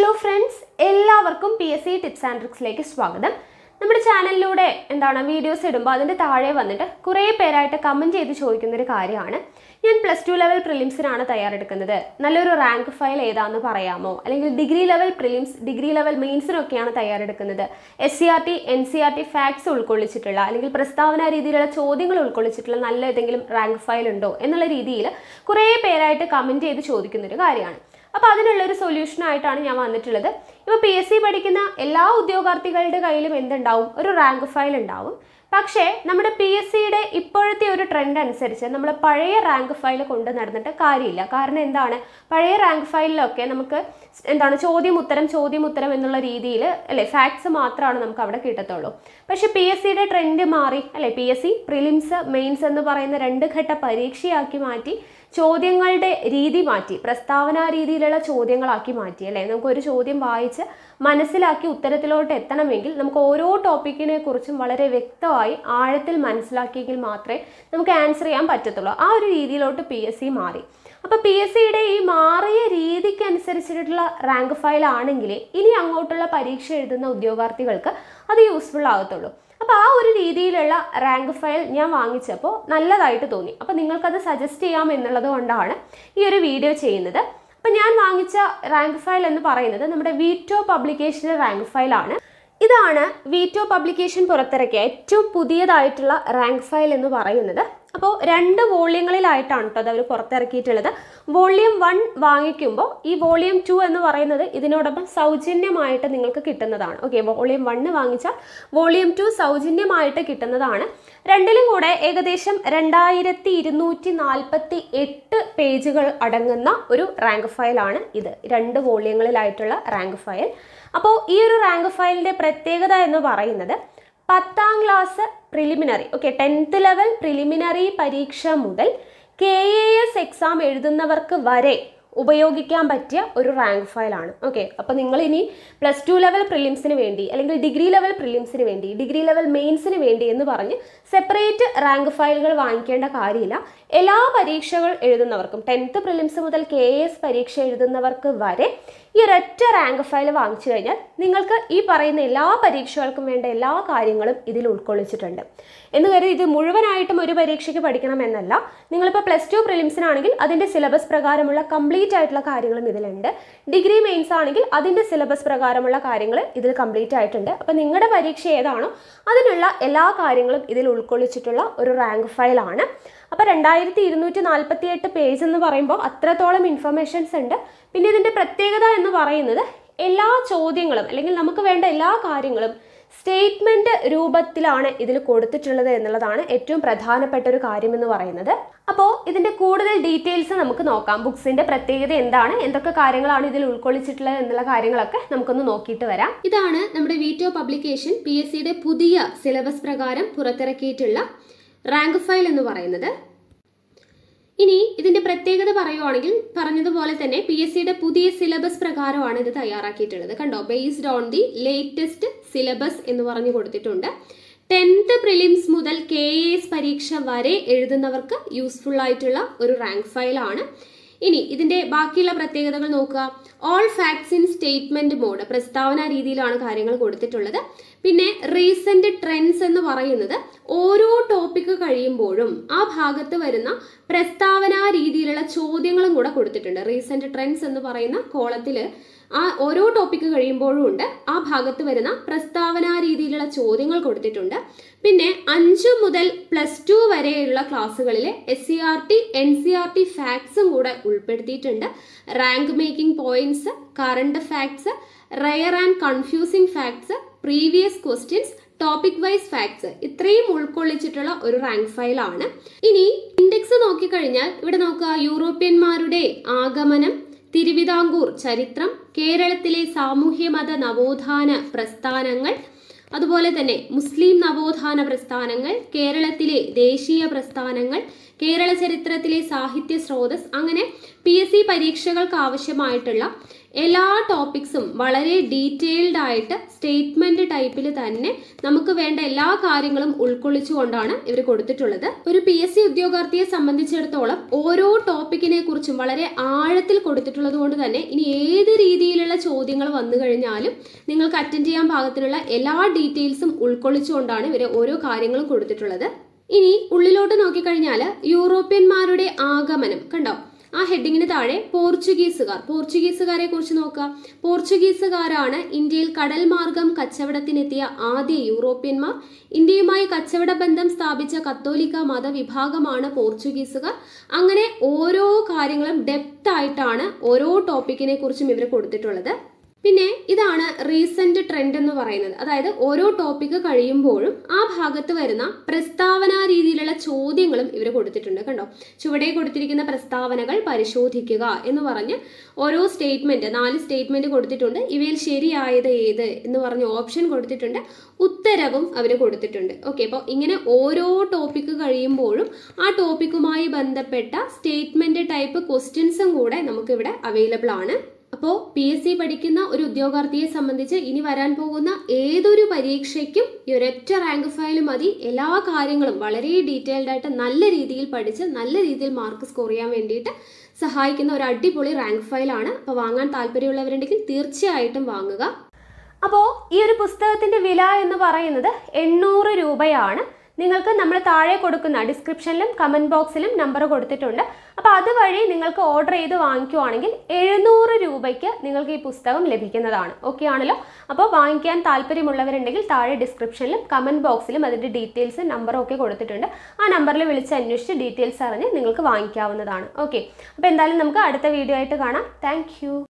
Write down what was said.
Hello friends, എല്ലാവർക്കും PSC Tips and Tricks ലേക്ക് സ്വാഗതം. നമ്മുടെ ചാനലിലൂടെ എന്താണ് വീഡിയോസ് ഇടുമ്പോൾ അതിന്റെ താഴെ വന്നിട്ട് കുറേ പേരായിട്ട് കമന്റ് ചെയ്ത് ചോദിക്കുന്ന ഒരു കാര്യമാണ്. ഞാൻ +2 ലെവൽ പ്രിലിംസിനാണ് തയ്യാറെടുക്കുന്നത്. നല്ലൊരു റാങ്ക് ഫയൽ ഏതാണെന്ന് പറയാമോ? അല്ലെങ്കിൽ degree level prelims, degree level മെയിൻസിനൊക്കെയാണ് തയ്യാറെടുക്കുന്നത്. SCERT NCERT Facts ഉൾക്കൊള്ളിച്ചിട്ടുള്ള അല്ലെങ്കിൽ പ്രസ്താവന രീതിയിലുള്ള ചോദ്യങ്ങൾ ഉൾക്കൊള്ളിച്ചിട്ടുള്ള നല്ല ഏതെങ്കിലും റാങ്ക് ഫയൽ ഉണ്ടോ എന്നുള്ള രീതിയിൽ കുറേ പേരായിട്ട് കമന്റ് ചെയ്ത് ചോദിക്കുന്ന ഒരു കാര്യമാണ്. അപ്പോൾ അതിനുള്ളൊരു സൊല്യൂഷൻ ആയിട്ടാണ് ഞാൻ വന്നിട്ടുള്ളത്. ഇപ്പോൾ PSC പഠിക്കുന്ന എല്ലാ ഉദ്യോഗാർത്ഥികളുടെ കയ്യിലും എന്തുണ്ടാവും? ഒരു റാങ്ക് ഫയൽ ഉണ്ടാവും. പക്ഷേ നമ്മുടെ PSCയുടെ ഇപ്പോഴത്തെ ഒരു ട്രെൻഡ് അനുസരിച്ച് നമ്മൾ പഴയ റാങ്ക് ഫയൽ കൊണ്ട് നടന്നിട്ട് കാര്യമില്ല. കാരണം എന്താണ്? പഴയ റാങ്ക് ഫയലിലൊക്കെ നമുക്ക് എന്താണ് ചോദ്യം ഉത്തരം എന്നുള്ള രീതിയിൽ അല്ലേ ഫാക്ട്സ് മാത്രമാണ് നമുക്ക് അവിടെ കിട്ടത്തുള്ളൂ. പക്ഷേ PSCയുടെ ട്രെൻഡ് മാറി അല്ലേ? PSC പ്രിലിംസ് മെയിൻസ് എന്ന് പറയുന്ന 2 ഘട്ട പരീക്ഷയാക്കി മാറ്റി, ചോദ്യങ്ങളുടെ രീതി മാറ്റി, പ്രസ്താവന രീതിയിലുള്ള ചോദ്യങ്ങളാക്കി മാറ്റി അല്ലേ? നമുക്കൊരു ചോദ്യം വായിച്ച് മനസ്സിലാക്കി ഉത്തരത്തിലോട്ട് എത്തണമെങ്കിൽ നമുക്ക് ഓരോ ടോപ്പിക്കിനെ കുറിച്ചും വളരെ വ്യക്തമായി ആഴത്തിൽ മനസ്സിലാക്കിയെങ്കിൽ മാത്രമേ നമുക്ക് ആൻസർ ചെയ്യാൻ പറ്റത്തുള്ളൂ. ആ ഒരു രീതിയിലോട്ട് PSC മാറി. അപ്പോൾ PSCയുടെ ഈ മാറിയ രീതിക്ക് അനുസരിച്ചിട്ടുള്ള റാങ്ക് ഫയൽ ആണെങ്കിൽ ഇനി അങ്ങോട്ടുള്ള പരീക്ഷ എഴുതുന്ന ഉദ്യോഗാർത്ഥികൾക്ക് അത് യൂസ്ഫുൾ ആകത്തുള്ളൂ. അപ്പോൾ ആ ഒരു രീതിയിലുള്ള റാങ്ക് ഫയൽ ഞാൻ വാങ്ങിച്ചപ്പോൾ നല്ലതായിട്ട് തോന്നി. അപ്പോൾ നിങ്ങൾക്കത് സജസ്റ്റ് ചെയ്യാം എന്നുള്ളത് കൊണ്ടാണ് ഈ ഒരു വീഡിയോ ചെയ്യുന്നത്. അപ്പോൾ ഞാൻ വാങ്ങിച്ച റാങ്ക് ഫയൽ എന്ന് പറയുന്നത് നമ്മുടെ വീറ്റോ പബ്ലിക്കേഷൻ്റെ റാങ്ക് ഫയലാണ്. ഇതാണ് വീറ്റോ പബ്ലിക്കേഷൻ പുറത്തിറക്കിയ ഏറ്റവും പുതിയതായിട്ടുള്ള റാങ്ക് ഫയൽ എന്ന് പറയുന്നത്. അപ്പോൾ 2 വോള്യങ്ങളിലായിട്ടാണ് കേട്ടോ അത് അവർ പുറത്തിറക്കിയിട്ടുള്ളത്. വോള്യം 1 വാങ്ങിക്കുമ്പോൾ ഈ വോള്യം 2 എന്ന് പറയുന്നത് ഇതിനോടൊപ്പം സൗജന്യമായിട്ട് നിങ്ങൾക്ക് കിട്ടുന്നതാണ്. ഓക്കെ, വോള്യം 1 വാങ്ങിച്ചാൽ വോള്യം 2 സൗജന്യമായിട്ട് കിട്ടുന്നതാണ്. രണ്ടിലും കൂടെ ഏകദേശം 2248 പേജുകൾ അടങ്ങുന്ന ഒരു റാങ്ക് ഫയലാണ് ഇത്. 2 വോള്യങ്ങളിലായിട്ടുള്ള റാങ്ക് ഫയൽ. അപ്പോൾ ഈ ഒരു റാങ്ക് ഫയലിൻ്റെ പ്രത്യേകത എന്ന് പറയുന്നത് 10ാം class preliminary, okay 10th level preliminary പരീക്ഷ മുതൽ KAS എക്സാം എഴുതുന്നവർക്ക് വരെ ഉപയോഗിക്കാൻ പറ്റിയ ഒരു റാങ്ക് ഫയലാണ്. ഓക്കെ, അപ്പോൾ നിങ്ങൾ ഇനി +2 ലെവൽ പ്രിലിംസിന് വേണ്ടി അല്ലെങ്കിൽ ഡിഗ്രി ലെവൽ പ്രിലിംസിന് വേണ്ടി, ഡിഗ്രി ലെവൽ മെയിൻസിന് വേണ്ടി എന്ന് പറഞ്ഞ് സെപ്പറേറ്റ് റാങ്ക് ഫയലുകൾ വാങ്ങിക്കേണ്ട കാര്യമില്ല. എല്ലാ പരീക്ഷകൾ എഴുതുന്നവർക്കും 10th പ്രിലിംസ് മുതൽ KAS പരീക്ഷ എഴുതുന്നവർക്ക് വരെ ഈ ഒരൊറ്റ റാങ്ക് ഫയൽ വാങ്ങിച്ചു കഴിഞ്ഞാൽ നിങ്ങൾക്ക് ഈ പറയുന്ന എല്ലാ പരീക്ഷകൾക്കും വേണ്ട എല്ലാ കാര്യങ്ങളും ഇതിൽ ഉൾക്കൊള്ളിച്ചിട്ടുണ്ട്. എന്ന് കരുതി ഇത് മുഴുവനായിട്ടും ഒരു പരീക്ഷയ്ക്ക് പഠിക്കണം എന്നല്ല. നിങ്ങളിപ്പോൾ +2 പ്രിലിംസിനാണെങ്കിൽ അതിൻ്റെ സിലബസ് പ്രകാരമുള്ള കംപ്ലീറ്റ് ആയിട്ടുള്ള കാര്യങ്ങളും ഇതിലുണ്ട്. ഡിഗ്രി മെയിൻസ് ആണെങ്കിൽ അതിൻ്റെ സിലബസ് പ്രകാരമുള്ള കാര്യങ്ങൾ ഇതിൽ കംപ്ലീറ്റ് ആയിട്ടുണ്ട്. അപ്പോൾ നിങ്ങളുടെ പരീക്ഷ ഏതാണോ അതിനുള്ള എല്ലാ കാര്യങ്ങളും ഇതിൽ ഉൾക്കൊള്ളിച്ചിട്ടുള്ള ഒരു റാങ്ക് ഫയലാണ്. അപ്പോൾ 2248 പേജ് എന്ന് പറയുമ്പോൾ അത്രത്തോളം ഇൻഫർമേഷൻസ് ഉണ്ട്. പിന്നെ ഇതിൻ്റെ പ്രത്യേകത എന്ന് പറയുന്നത് എല്ലാ ചോദ്യങ്ങളും അല്ലെങ്കിൽ നമുക്ക് വേണ്ട എല്ലാ കാര്യങ്ങളും സ്റ്റേറ്റ്മെൻറ്റ് രൂപത്തിലാണ് ഇതിൽ കൊടുത്തിട്ടുള്ളത് എന്നുള്ളതാണ് ഏറ്റവും പ്രധാനപ്പെട്ട ഒരു കാര്യം എന്ന് പറയുന്നത്. അപ്പോൾ ഇതിൻ്റെ കൂടുതൽ ഡീറ്റെയിൽസ് നമുക്ക് നോക്കാം. ബുക്സിൻ്റെ പ്രത്യേകത എന്താണ്, എന്തൊക്കെ കാര്യങ്ങളാണ് ഇതിൽ ഉൾക്കൊള്ളിച്ചിട്ടുള്ളത് എന്നുള്ള കാര്യങ്ങളൊക്കെ നമുക്കൊന്ന് നോക്കിയിട്ട് വരാം. ഇതാണ് നമ്മുടെ വീറ്റോ പബ്ലിക്കേഷൻ PSCയുടെ പുതിയ സിലബസ് പ്രകാരം പുറത്തിറക്കിയിട്ടുള്ള റാങ്ക് ഫയൽ എന്ന് പറയുന്നത്. ഇനി ഇതിന്റെ പ്രത്യേകത പറയുവാണെങ്കിൽ പറഞ്ഞതുപോലെ തന്നെ PSCയുടെ പുതിയ സിലബസ് പ്രകാരമാണ് ഇത് തയ്യാറാക്കിയിട്ടുള്ളത്. കണ്ടോ, based on the latest syllabus എന്ന് പറഞ്ഞു കൊടുത്തിട്ടുണ്ട്. 10th പ്രിലിംസ് മുതൽ KAS പരീക്ഷ വരെ എഴുതുന്നവർക്ക് യൂസ്ഫുൾ ആയിട്ടുള്ള ഒരു റാങ്ക് ഫയലാണ്. ഇനി ഇതിന്റെ ബാക്കിയുള്ള പ്രത്യേകതകൾ നോക്കുക. All facts in statement mode, പ്രസ്താവന രീതിയിലാണ് കാര്യങ്ങൾ കൊടുത്തിട്ടുള്ളത്. പിന്നെ റീസെന്റ് ട്രെൻഡ്സ് എന്ന് പറയുന്നത് ഓരോ ടോപ്പിക്ക് കഴിയുമ്പോഴും ആ ഭാഗത്ത് വരുന്ന പ്രസ്താവന രീതിയിലുള്ള ചോദ്യങ്ങളും കൂടെ കൊടുത്തിട്ടുണ്ട്. റീസെന്റ് ട്രെൻഡ്സ് എന്ന് പറയുന്ന കോളത്തിൽ ആ ഓരോ ടോപ്പിക്ക് കഴിയുമ്പോഴും ഉണ്ട് ആ ഭാഗത്ത് വരുന്ന പ്രസ്താവന രീതിയിലുള്ള ചോദ്യങ്ങൾ കൊടുത്തിട്ടുണ്ട്. പിന്നെ 5 മുതൽ +2 വരെയുള്ള ക്ലാസ്സുകളിലെ SCERT NCERT ഫാക്ട്സും കൂടെ ഉൾപ്പെടുത്തിയിട്ടുണ്ട്. Rank making points, current facts, rare and confusing facts, previous questions, topic wise facts ഇത്രയും ഉൾക്കൊള്ളിച്ചിട്ടുള്ള ഒരു റാങ്ക് ഫയലാണ്. ഇനി ഇൻഡെക്സ് നോക്കിക്കഴിഞ്ഞാൽ ഇവിടെ നോക്കുക. യൂറോപ്യന്മാരുടെ ആഗമനം, തിരുവിതാംകൂർ ചരിത്രം, കേരളത്തിലെ സാമൂഹ്യമത നവോത്ഥാന പ്രസ്ഥാനങ്ങൾ, അതുപോലെ തന്നെ മുസ്ലിം നവോത്ഥാന പ്രസ്ഥാനങ്ങൾ, കേരളത്തിലെ ദേശീയ പ്രസ്ഥാനങ്ങൾ, കേരള ചരിത്രത്തിലെ സാഹിത്യ സ്രോതസ്, അങ്ങനെ PSC പരീക്ഷകൾക്ക് ആവശ്യമായിട്ടുള്ള എല്ലാ ടോപ്പിക്സും വളരെ ഡീറ്റെയിൽഡ് ആയിട്ട് സ്റ്റേറ്റ്മെന്റ് ടൈപ്പിൽ തന്നെ നമുക്ക് വേണ്ട എല്ലാ കാര്യങ്ങളും ഉൾക്കൊള്ളിച്ചുകൊണ്ടാണ് ഇവർ കൊടുത്തിട്ടുള്ളത്. ഒരു PSC ഉദ്യോഗാർത്ഥിയെ സംബന്ധിച്ചിടത്തോളം ഓരോ ടോപ്പിക്കിനെ കുറിച്ചും വളരെ ആഴത്തിൽ കൊടുത്തിട്ടുള്ളത് കൊണ്ട് തന്നെ ഇനി ഏത് രീതിയിലുള്ള ചോദ്യങ്ങൾ വന്നു കഴിഞ്ഞാലും നിങ്ങൾക്ക് അറ്റൻഡ് ചെയ്യാൻ പാകത്തിനുള്ള എല്ലാ ഡീറ്റെയിൽസും ഉൾക്കൊള്ളിച്ചുകൊണ്ടാണ് ഇവർ ഓരോ കാര്യങ്ങളും കൊടുത്തിട്ടുള്ളത്. ഇനി ഉള്ളിലോട്ട് നോക്കിക്കഴിഞ്ഞാൽ യൂറോപ്യന്മാരുടെ ആഗമനം കണ്ടോ, ആ ഹെഡിങ്ങിന് താഴെ പോർച്ചുഗീസുകാരെ കുറിച്ച് നോക്കുക. പോർച്ചുഗീസുകാരാണ് ഇന്ത്യയിൽ കടൽ മാർഗം കച്ചവടത്തിനെത്തിയ ആദ്യ യൂറോപ്യന്മാർ. ഇന്ത്യയുമായി കച്ചവട ബന്ധം സ്ഥാപിച്ച കത്തോലിക്ക മതവിഭാഗമാണ് പോർച്ചുഗീസുകാർ. അങ്ങനെ ഓരോ കാര്യങ്ങളും ഡെപ്ത് ആയിട്ടാണ് ഓരോ ടോപ്പിക്കിനെ കുറിച്ചും ഇവർ കൊടുത്തിട്ടുള്ളത്. പിന്നെ ഇതാണ് റീസെന്റ് ട്രെൻഡ് എന്ന് പറയുന്നത്. അതായത് ഓരോ ടോപ്പിക്ക് കഴിയുമ്പോഴും ആ ഭാഗത്ത് വരുന്ന പ്രസ്താവന രീതിയിലുള്ള ചോദ്യങ്ങളും ഇവർ കൊടുത്തിട്ടുണ്ട്. കണ്ടോ, ചുവടെ കൊടുത്തിരിക്കുന്ന പ്രസ്താവനകൾ പരിശോധിക്കുക എന്ന് പറഞ്ഞ് ഓരോ സ്റ്റേറ്റ്മെന്റ് 4 സ്റ്റേറ്റ്മെന്റ് കൊടുത്തിട്ടുണ്ട്. ഇവയിൽ ശരിയായത് ഏത് എന്ന് പറഞ്ഞ് ഓപ്ഷൻ കൊടുത്തിട്ടുണ്ട്, ഉത്തരവും അവർ കൊടുത്തിട്ടുണ്ട്. ഓക്കെ, അപ്പോൾ ഇങ്ങനെ ഓരോ ടോപ്പിക്ക് കഴിയുമ്പോഴും ആ ടോപ്പിക്കുമായി ബന്ധപ്പെട്ട സ്റ്റേറ്റ്മെന്റ് ടൈപ്പ് ക്വസ്റ്റ്യൻസും കൂടെ നമുക്കിവിടെ അവൈലബിൾ ആണ്. അപ്പോൾ PSC പഠിക്കുന്ന ഒരു ഉദ്യോഗാർത്ഥിയെ സംബന്ധിച്ച് ഇനി വരാൻ പോകുന്ന ഏതൊരു പരീക്ഷയ്ക്കും ഈ ഒരൊറ്റ റാങ്ക് ഫയൽ മതി. എല്ലാ കാര്യങ്ങളും വളരെ ഡീറ്റെയിൽഡ് ആയിട്ട് നല്ല രീതിയിൽ പഠിച്ച് നല്ല രീതിയിൽ മാർക്ക് സ്കോർ ചെയ്യാൻ വേണ്ടിയിട്ട് സഹായിക്കുന്ന ഒരു അടിപൊളി റാങ്ക് ഫയലാണ്. അപ്പോൾ വാങ്ങാൻ താല്പര്യമുള്ളവരുണ്ടെങ്കിൽ തീർച്ചയായിട്ടും വാങ്ങുക. അപ്പോൾ ഈ ഒരു പുസ്തകത്തിൻ്റെ വില എന്ന് പറയുന്നത് 800 രൂപയാണ്. നിങ്ങൾക്ക് നമ്മൾ താഴെ കൊടുക്കുന്ന ഡിസ്ക്രിപ്ഷനിലും കമൻറ്റ് ബോക്സിലും നമ്പർ കൊടുത്തിട്ടുണ്ട്. അപ്പോൾ അതുവഴി നിങ്ങൾക്ക് ഓർഡർ ചെയ്ത് വാങ്ങിക്കുവാണെങ്കിൽ 700 രൂപയ്ക്ക് നിങ്ങൾക്ക് ഈ പുസ്തകം ലഭിക്കുന്നതാണ്. ഓക്കെ ആണല്ലോ? അപ്പോൾ വാങ്ങിക്കാൻ താല്പര്യമുള്ളവരുണ്ടെങ്കിൽ താഴെ ഡിസ്ക്രിപ്ഷനിലും കമൻറ്റ് ബോക്സിലും അതിൻ്റെ ഡീറ്റെയിൽസ് നമ്പറും ഒക്കെ കൊടുത്തിട്ടുണ്ട്. ആ നമ്പറിൽ വിളിച്ച് അന്വേഷിച്ച് ഡീറ്റെയിൽസ് അറിഞ്ഞ് നിങ്ങൾക്ക് വാങ്ങിക്കാവുന്നതാണ്. ഓക്കെ, അപ്പോൾ എന്തായാലും നമുക്ക് അടുത്ത വീഡിയോ ആയിട്ട് കാണാം. താങ്ക്